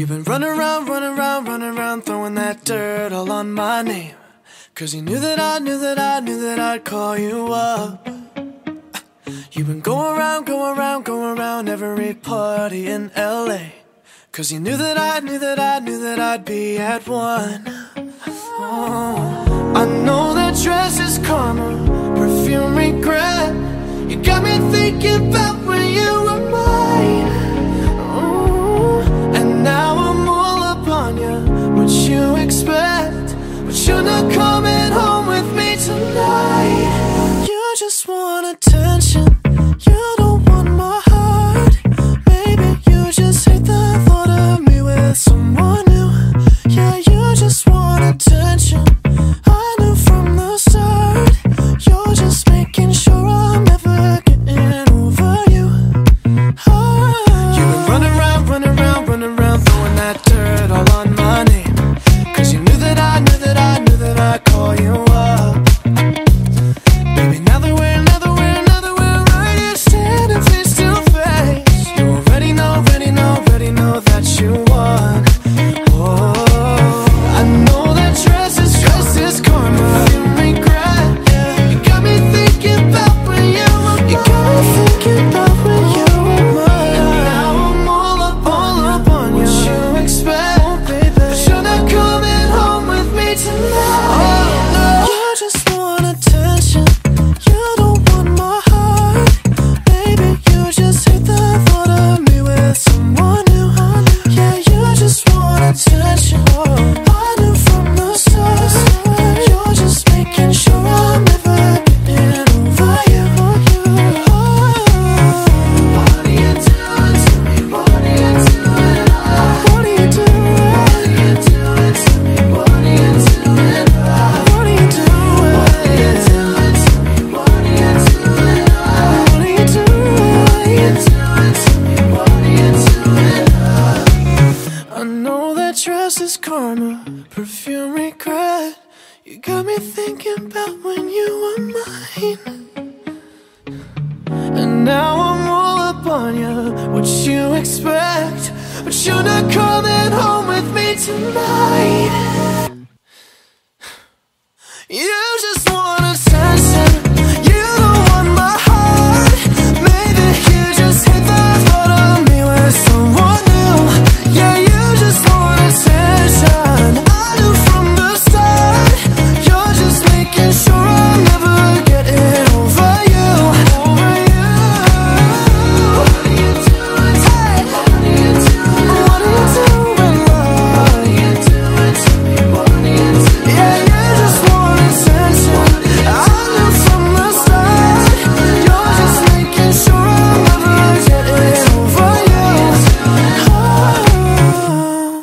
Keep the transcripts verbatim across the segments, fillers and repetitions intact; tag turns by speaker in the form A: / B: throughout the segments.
A: You've been running around, running around, running around, throwing that dirt all on my name. Cause you knew that I knew that I knew that I'd call you up. You've been going around, going around, going around every party in L A. Cause you knew that I knew that I knew that I'd be at one. Oh, I know that dress is karma, perfume regret. You got me thinking about when you were mine. Oh, and now I'm all up on you. What you expect? But you're not coming home with me tonight. You just want attention. You don't want my heart. Maybe you just hate the thought of me with someone new. Yeah, you just want attention. I knew from the start. You're just making sure I'm never getting over you. Oh. You've been running around, running around, running around, throwing that dirt all on my name. Cause you knew that I knew that I knew that I'd call you up. Baby, now that we're, now that we're, now that we're right here standing face to face, you already know, already know, already know that you won. Oh, I know that dress is, dress is karma, you regret. Yeah. You got me thinking about when you were mine. You got me thinking about when you were mine. And now I'm all up, all up on you. What you expect? Oh, baby, but you're not coming home with me tonight. Oh, no. You just want attention. You don't want my heart. Baby, you just hate the thought of me with someone new. Yeah, you just want attention. I knew from the start. You're just making sure I'm never getting over you. Oh. What are you doing to me? What are you doing? What are you doing? What are you doing to me? What are you doing? What are you doing? What are you doing to me? What are you doing? What are you doing? What are you doing to me? What are you doing? I know that dress is karma, perfume regret. You got me thinking about when you were mine. And now I'm all up on you. What you expect? But you're not coming home with me tonight. You just want attention. You don't want my heart. Maybe you just hate the thought of me with someone new. Yeah, you just want attention. I knew from the start. You're just making sure I'm never getting over you. Over you. What are you doing? Hey. What are you doing? What are you doing, love? What are you doing to me? What are you doing? Yeah, you just want attention. I knew from the start. You're just making sure I'm never getting over you. Oh.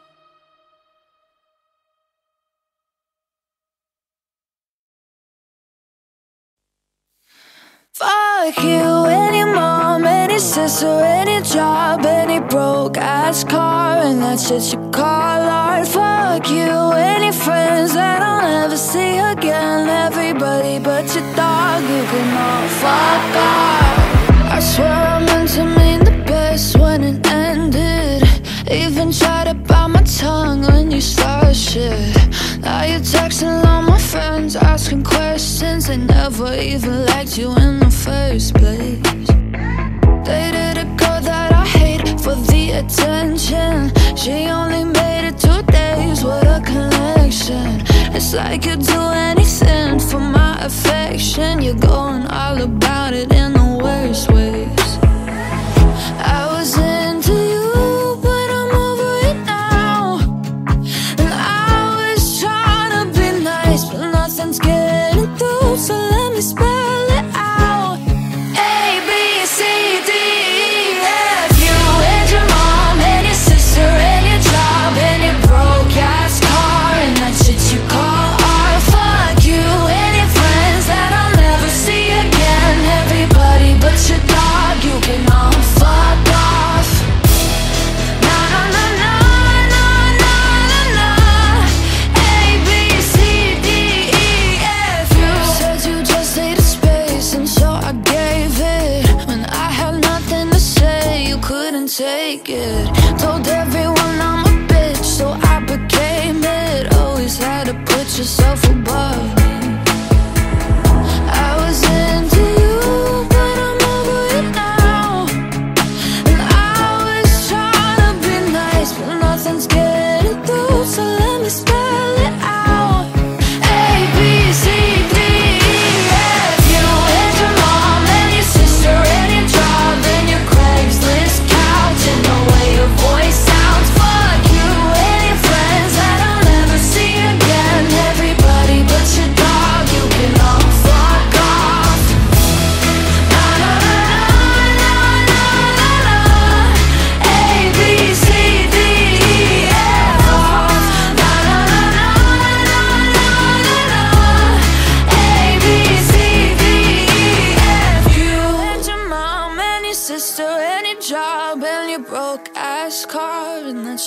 B: Fuck you, any mom, any sister, any job, any broke ass car, and that shit you call art. Fuck you, any friends that I'll never see again. Everybody but your dog, you can all fuck off. I swear I meant to mean the best when it ended. Even tried to bite my tongue when you started shit. Now you're texting all my friends, asking questions. They never even liked you in the first place. Dated a girl that I hate for the attention. She only made it two days, what a connection. It's like you'd do anything for my affection. You're going all about it in the worst ways. I was into you, but I'm over it now. And I was trying to be nice, but nothing's getting through, so let me spell it out. A, B, C, D, E, F. You and your mom, and your sister, and your job, and your broke ass car, and that shit you call art. Fuck you, and your friends that I'll never see again. Everybody but your dog.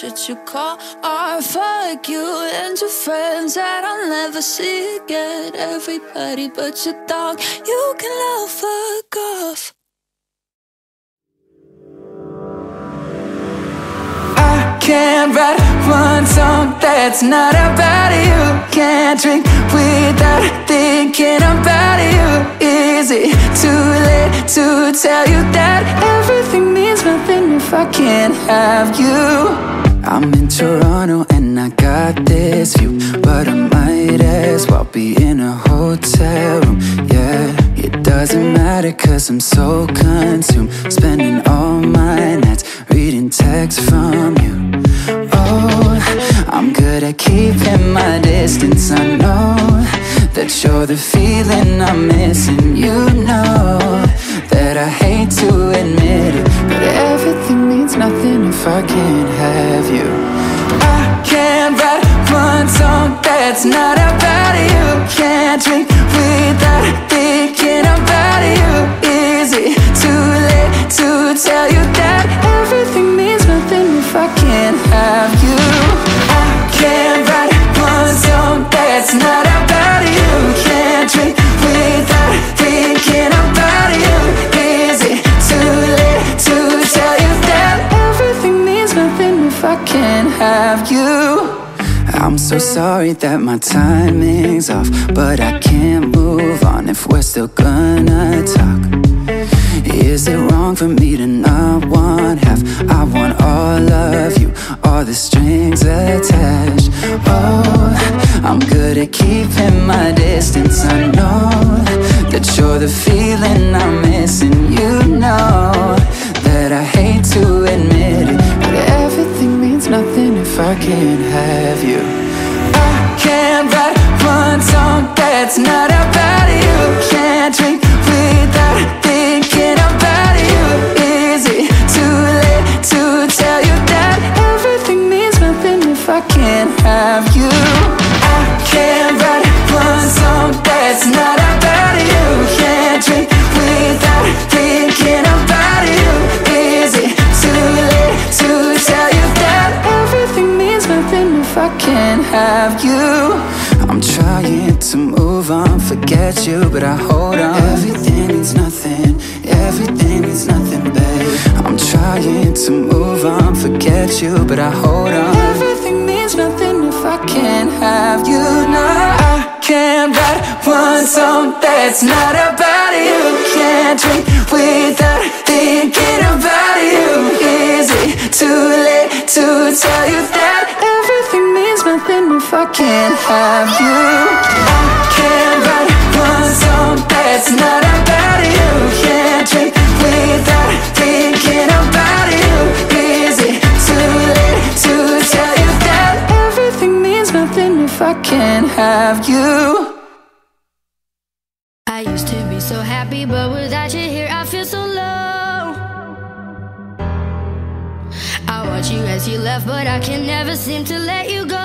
B: shit you call art. Fuck you and your friends that I'll never see again. Everybody but your dog, you can love, fuck off.
C: I can't write one song that's not about you. Can't drink without thinking about you. Is it too late to tell you that everything means nothing if I can't have you? I'm in Toronto and I got this view, but I might as well be in a hotel room, yeah. It doesn't matter cause I'm so consumed, spending all my nights reading texts from you. Oh, I'm good at keeping my distance. I know that you're the feeling I'm missing. You know that I hate to admit it, but everything means nothing if I can't have you. I can't write one song that's not about you. Can't drink without thinking about you. Is it too late to tell you that everything means nothing if I can't have you? I can't write one song that's not about you. Can't drink without thinking about you. Is it too late to tell you that everything means nothing if I can't have you? I'm so sorry that my timing's off, but I can't move on if we're still gonna talk. Is it wrong for me to not want half? I want all of you, all the strings attached. Oh, I'm good at keeping my distance. I know that you're the feeling I'm missing. You know that I hate to admit it, but everything means nothing if I can't have you. I can't write one song that's not about you. Can't drink without thinking about you. Is it too late to tell you that everything means nothing if I can't have you? I can't write one song that's not about you. Can't drink without thinking about you. Is it too late to tell you that everything means nothing if I can't have you? I'm trying to move on, forget you, but I hold on. Everything means nothing, everything means nothing, babe. I'm trying to move on, forget you, but I hold on. Everything means nothing if I can't have you. No, I can't write one song that's not about you. Can't drink without thinking about you. Is it too late to tell you that everything means nothing if I can't have you? I can't write one song that's not about you. Can't drink without thinking about you. Is it too late to tell you that everything means nothing if I can't have you?
B: I used to be so happy, but without you here I feel so low. I watch you as you left, but I can never seem to let you go.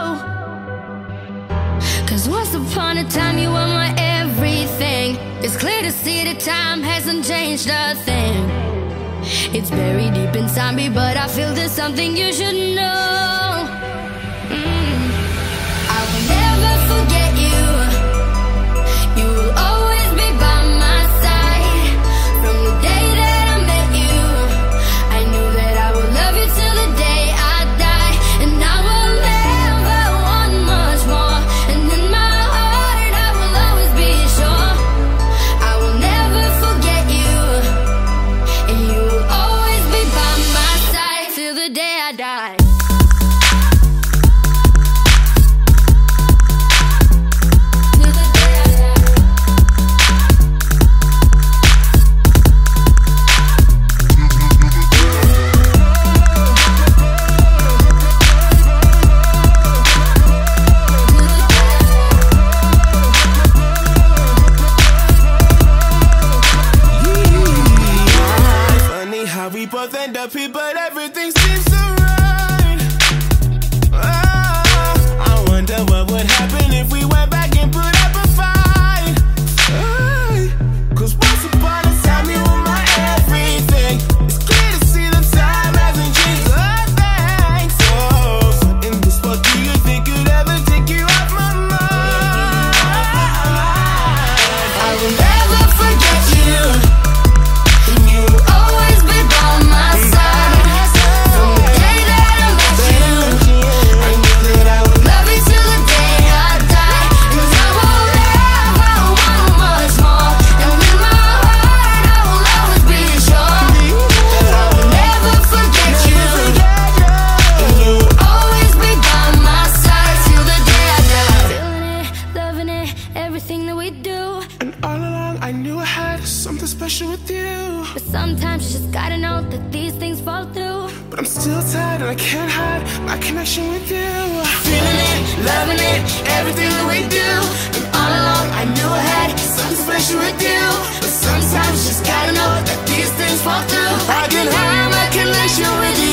B: Cause once upon a time you were my everything. It's clear to see that time hasn't changed a thing. It's buried deep inside me, but I feel there's something you should know. mm. I will never forget you. You will always be by my side. From the day that I met you, I knew that I would love you till the day I die. And I will never want much more. And in my heart I will always be sure I will never forget you. And you will always be by my side till the day I die.
A: End up here, but everything seems so right. Oh, I wonder what would happen if we went back and put up a fight. Hey, cause once upon a time you were my everything. It's clear to see that time hasn't changed a thing. So
B: everything that we do.
A: And all along I knew I had something special with you.
B: But sometimes you just gotta know that these things fall through.
A: But I'm still tired and I can't hide my connection with you. Feeling it, loving it, everything that we do. And all along I knew I had something special with you. But sometimes you just gotta know that these things fall through. I can hide my connection with you.